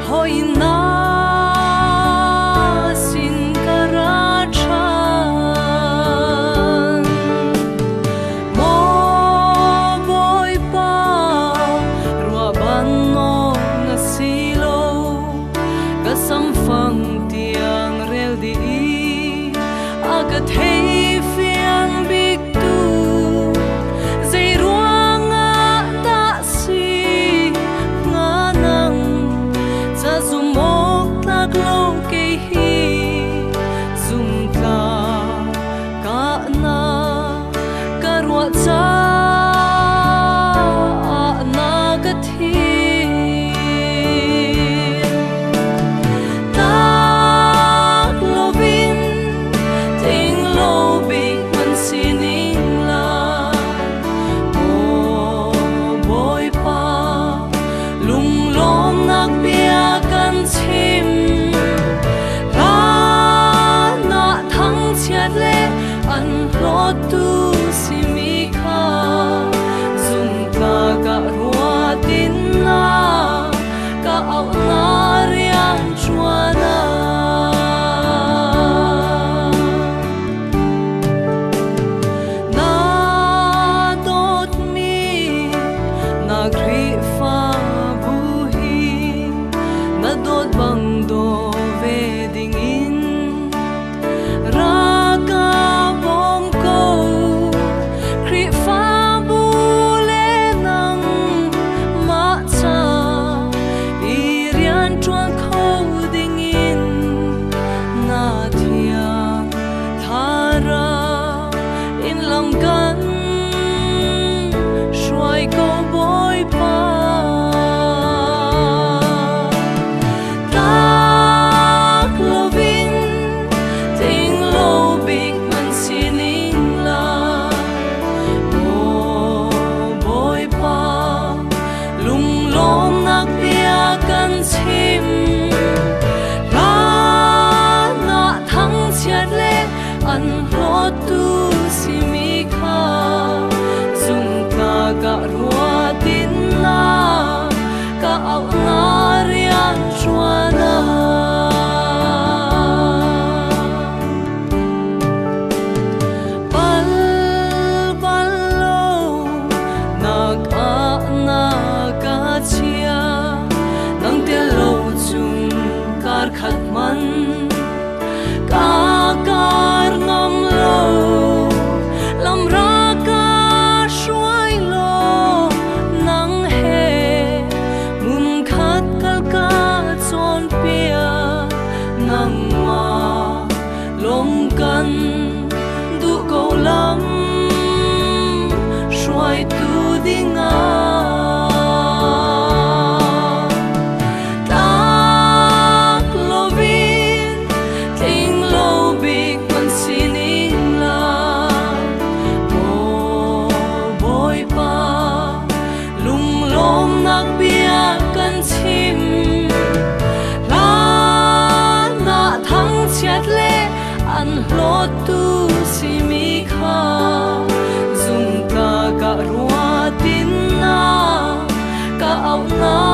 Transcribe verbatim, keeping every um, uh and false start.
hoi na sin karachan mo boy pa rua ban no na silo kasam phang tiang rel di agat hei fiang big tu zai ruanga ta si nga nang cha zumok tlak lo ke hi zum tla ka na karwa cha na ka thi tu si mi kha zum ta ka rua tin na ka au na riang chuana na dot mi na gri fa bu hi na dot bang do ve ding in ra tu si mi kha zum ta ka rua tin na ka au na rian chuana pal pal lo na ka na ka chia nang te lo chung kar khat man ka kar ngam lo lam ra ka shuai lo nang he mun khat kal ka chon pia nang ma lom kan du ko lam shuai tu dinga an lo tu si mi kha zum ta ka rua tin na ka au na